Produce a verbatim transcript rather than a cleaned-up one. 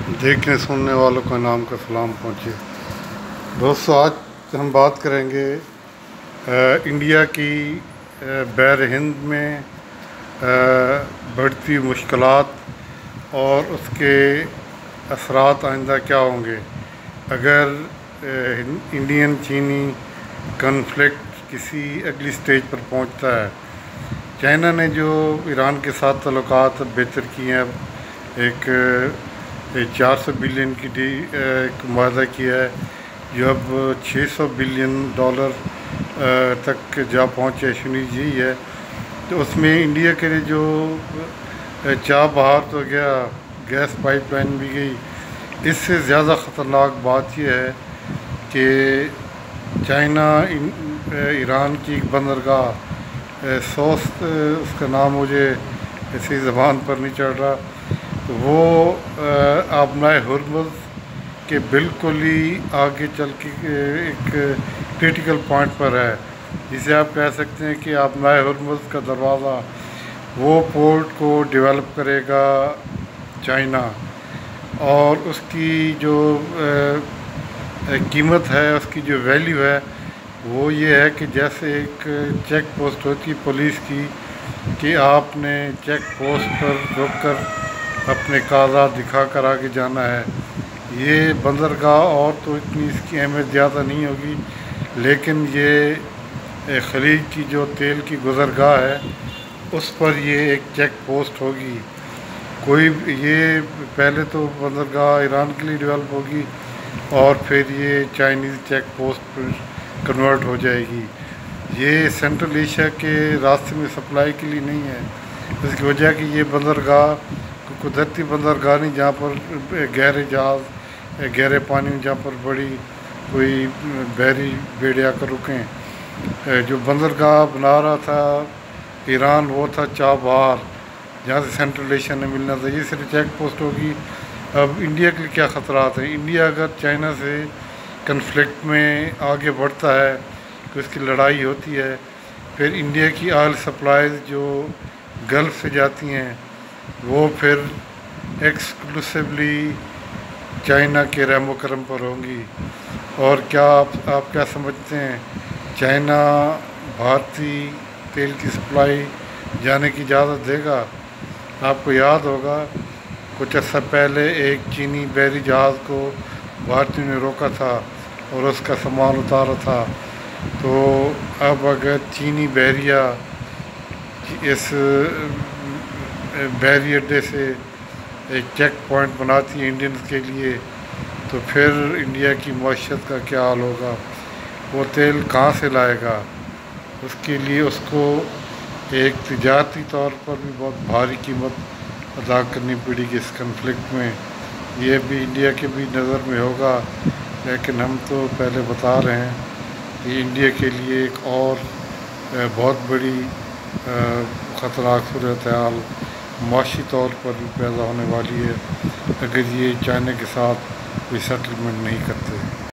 دیکھنے سننے والوں کو انعام کا سلام پہنچے۔ دوستو، آج ہم بات کریں گے انڈیا کی بحر ہند میں بڑھتی مشکلات اور اس کے اثرات آئندہ کیا ہوں گے اگر انڈین چینی کنفلکٹ کسی اگلی سٹیج پر پہنچتا ہے۔ چائنا نے جو ایران کے ساتھ تعلقات بہتر کیے ہیں، ایک چار سو بلین کی ڈی ایک معاہدہ کیا ہے جو اب چھ سو بلین ڈالر تک جا پہنچے، شنیز یہی ہے۔ تو اس میں انڈیا کے لیے جو چاہ بہار تو گیا، گیس پائپ لائن بھی گئی، اس سے زیادہ خطرناک بات یہ ہے کہ چائنا ایران کی ایک بندرگاہ سوست، اس کا نام مجھے ایسی زبان پر نہیں چڑھ رہا، وہ آبنائے ہرمز کے بالکل ہی آگے چل کے ایک کرٹیکل پوائنٹ پر ہے، جسے آپ کہہ سکتے ہیں کہ آبنائے ہرمز کا دروازہ، وہ پورٹ کو ڈیولپ کرے گا چائنا، اور اس کی جو قیمت ہے، اس کی جو ویلیو ہے، وہ یہ ہے کہ جیسے ایک چیک پوسٹ ہوتی ہے پولیس کی کہ آپ نے چیک پوسٹ پر رک کر اپنے کاغذات دکھا کر آگے جانا ہے۔ یہ بندرگاہ اور تو اتنی اس کی اہمیت زیادہ نہیں ہوگی، لیکن یہ خلیج کی جو تیل کی گزرگاہ ہے اس پر یہ ایک چیک پوسٹ ہوگی۔ کوئی یہ پہلے تو بندرگاہ ایران کے لیے ڈیولپ ہوگی اور پھر یہ چائنیز چیک پوسٹ پر کنورٹ ہو جائے گی۔ یہ سینٹرل ایشیا کے راستے میں سپلائی کے لیے نہیں ہے، اس کی وجہ کہ یہ بندرگاہ قدرتی بندرگاہ نہیں جہاں پر گہرے جہاز گہرے پانی میں جہاں پر بڑی کوئی بحری بیڑے آ کر رکیں۔ جو بندرگاہ بنا رہا تھا ایران وہ تھا چاہ بہار، جہاں سے سینٹرل ایشیا نے ملنا تھا، یہ صرف چیک پوسٹ ہوگی۔ اب انڈیا کے لیے کیا خطرات ہیں؟ انڈیا اگر چائنا سے کنفلکٹ میں آگے بڑھتا ہے کہ اس کی لڑائی ہوتی ہے، پھر انڈیا کی آئل سپلائیز جو گلف سے جاتی ہیں وہ پھر ایکسکلوسیولی چائنا کے رحم و کرم پر ہوں گی۔ اور کیا آپ آپ کیا سمجھتے ہیں، چائنا بھارتی تیل کی سپلائی جانے کی اجازت دے گا؟ آپ کو یاد ہوگا کچھ عرصہ پہلے ایک چینی بحری جہاز کو بھارتیوں نے روکا تھا اور اس کا سامان اتارا تھا۔ تو اب اگر چینی بحریہ اس بحری اڈے سے ایک چیک پوائنٹ بناتی ہے انڈینز کے لیے، تو پھر انڈیا کی معیشت کا کیا حال ہوگا؟ وہ تیل کہاں سے لائے گا؟ اس کے لیے اس کو ایک تجارتی طور پر بھی بہت بھاری قیمت ادا کرنی پڑے گی اس کنفلکٹ میں۔ یہ بھی انڈیا کے بھی نظر میں ہوگا، لیکن ہم تو پہلے بتا رہے ہیں کہ انڈیا کے لیے ایک اور بہت بڑی خطرناک صورتحال معاشی طور پر بھی پیدا ہونے والی ہے اگر یہ چائنا کے ساتھ کوئی سیٹلمنٹ نہیں کرتے۔